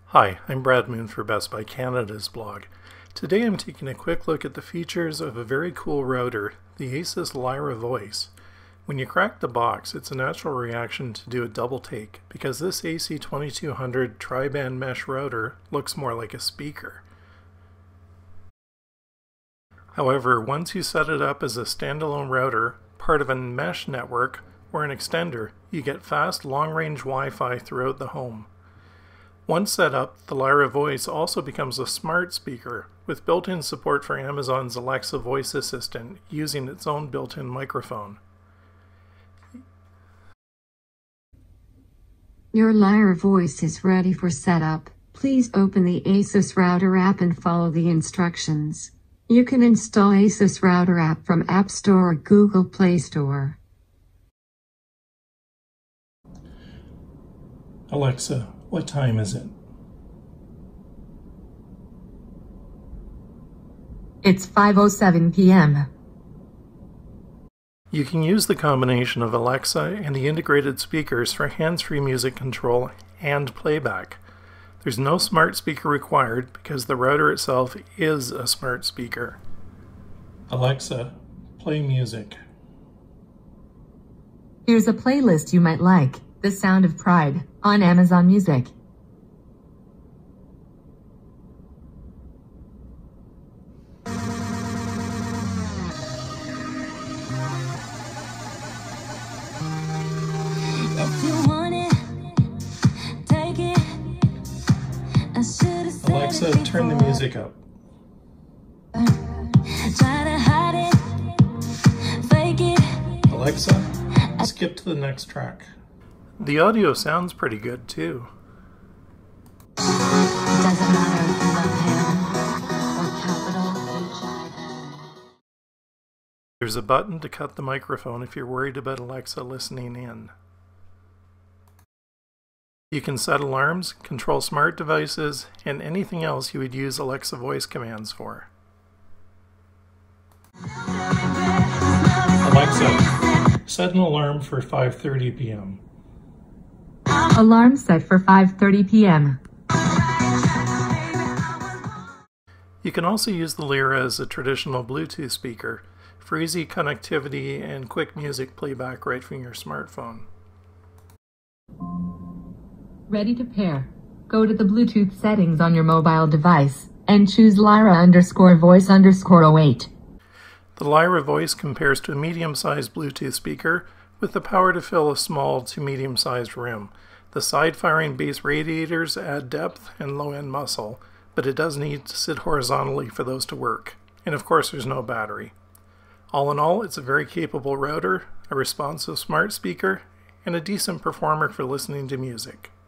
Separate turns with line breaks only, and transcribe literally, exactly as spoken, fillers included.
Hi, I'm Brad Moon for Best Buy Canada's blog. Today I'm taking a quick look at the features of a very cool router, the ASUS Lyra Voice. When you crack the box, it's a natural reaction to do a double take because this A C twenty-two hundred tri-band mesh router looks more like a speaker. However, once you set it up as a standalone router, part of a mesh network or an extender, you get fast long-range Wi-Fi throughout the home. Once set up, the Lyra Voice also becomes a smart speaker with built-in support for Amazon's Alexa voice assistant using its own built-in microphone.
Your Lyra Voice is ready for setup. Please open the ASUS Router app and follow the instructions. You can install ASUS Router app from App Store or Google Play Store.
Alexa, what time is it?
It's five oh seven p m
You can use the combination of Alexa and the integrated speakers for hands-free music control and playback. There's no smart speaker required because the router itself is a smart speaker. Alexa, play music.
Here's a playlist you might like. The Sound of Pride on Amazon Music.
If you want it, take it. I should have said
Alexa,
it
turn the
before.
music up.
Try to hide it, fake it.
Alexa, skip to the next track. The audio sounds pretty good too.
It doesn't matter if you love him or capital H I M.
There's a button to cut the microphone if you're worried about Alexa listening in. You can set alarms, control smart devices, and anything else you would use Alexa voice commands for. Alexa, set an alarm for five thirty p m
Alarm set for five thirty p m
You can also use the Lyra as a traditional Bluetooth speaker for easy connectivity and quick music playback right from your smartphone.
Ready to pair. Go to the Bluetooth settings on your mobile device and choose Lyra underscore voice underscore oh eight.
The Lyra Voice compares to a medium-sized Bluetooth speaker with the power to fill a small to medium-sized room. The side-firing base radiators add depth and low-end muscle, but it does need to sit horizontally for those to work. And of course there's no battery. All in all, it's a very capable router, a responsive smart speaker, and a decent performer for listening to music.